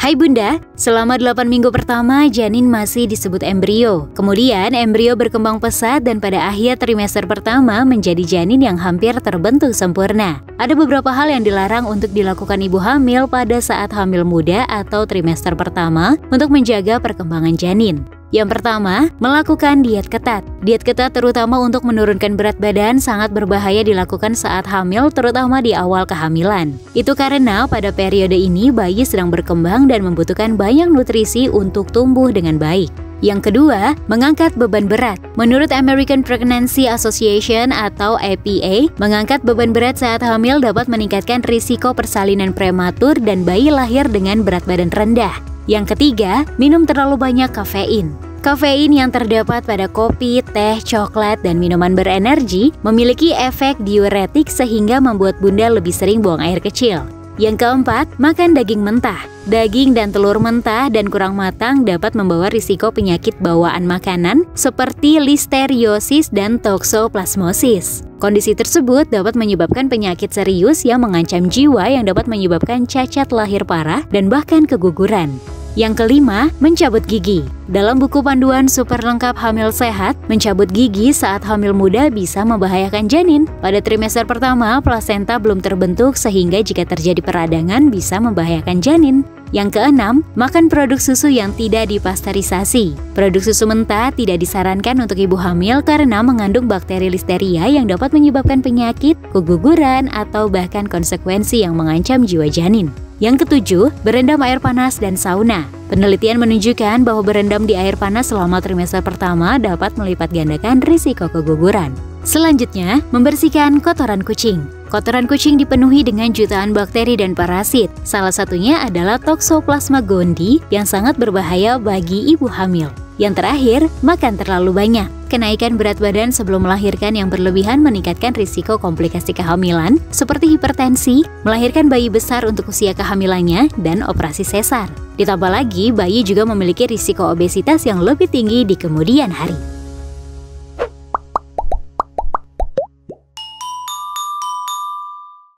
Hai Bunda, selama 8 minggu pertama janin masih disebut embrio. Kemudian embrio berkembang pesat dan pada akhir trimester pertama menjadi janin yang hampir terbentuk sempurna. Ada beberapa hal yang dilarang untuk dilakukan ibu hamil pada saat hamil muda atau trimester pertama untuk menjaga perkembangan janin. Yang pertama, melakukan diet ketat. Diet ketat terutama untuk menurunkan berat badan sangat berbahaya dilakukan saat hamil, terutama di awal kehamilan. Itu karena pada periode ini bayi sedang berkembang dan membutuhkan banyak nutrisi untuk tumbuh dengan baik. Yang kedua, mengangkat beban berat. Menurut American Pregnancy Association atau APA, mengangkat beban berat saat hamil dapat meningkatkan risiko persalinan prematur dan bayi lahir dengan berat badan rendah. Yang ketiga, minum terlalu banyak kafein. Kafein yang terdapat pada kopi, teh, coklat, dan minuman berenergi memiliki efek diuretik sehingga membuat Bunda lebih sering buang air kecil. Yang keempat, makan daging mentah. Daging dan telur mentah dan kurang matang dapat membawa risiko penyakit bawaan makanan seperti listeriosis dan toxoplasmosis. Kondisi tersebut dapat menyebabkan penyakit serius yang mengancam jiwa yang dapat menyebabkan cacat lahir parah dan bahkan keguguran. Yang kelima, mencabut gigi. Dalam buku panduan super lengkap hamil sehat, mencabut gigi saat hamil muda bisa membahayakan janin. Pada trimester pertama, plasenta belum terbentuk sehingga jika terjadi peradangan bisa membahayakan janin. Yang keenam, makan produk susu yang tidak dipasteurisasi. Produk susu mentah tidak disarankan untuk ibu hamil karena mengandung bakteri listeria yang dapat menyebabkan penyakit, keguguran, atau bahkan konsekuensi yang mengancam jiwa janin. Yang ketujuh, berendam air panas dan sauna. Penelitian menunjukkan bahwa berendam di air panas selama trimester pertama dapat melipat gandakan risiko keguguran. Selanjutnya, membersihkan kotoran kucing. Kotoran kucing dipenuhi dengan jutaan bakteri dan parasit. Salah satunya adalah Toxoplasma gondii yang sangat berbahaya bagi ibu hamil. Yang terakhir, makan terlalu banyak. Kenaikan berat badan sebelum melahirkan yang berlebihan meningkatkan risiko komplikasi kehamilan seperti hipertensi, melahirkan bayi besar untuk usia kehamilannya, dan operasi sesar. Ditambah lagi, bayi juga memiliki risiko obesitas yang lebih tinggi di kemudian hari.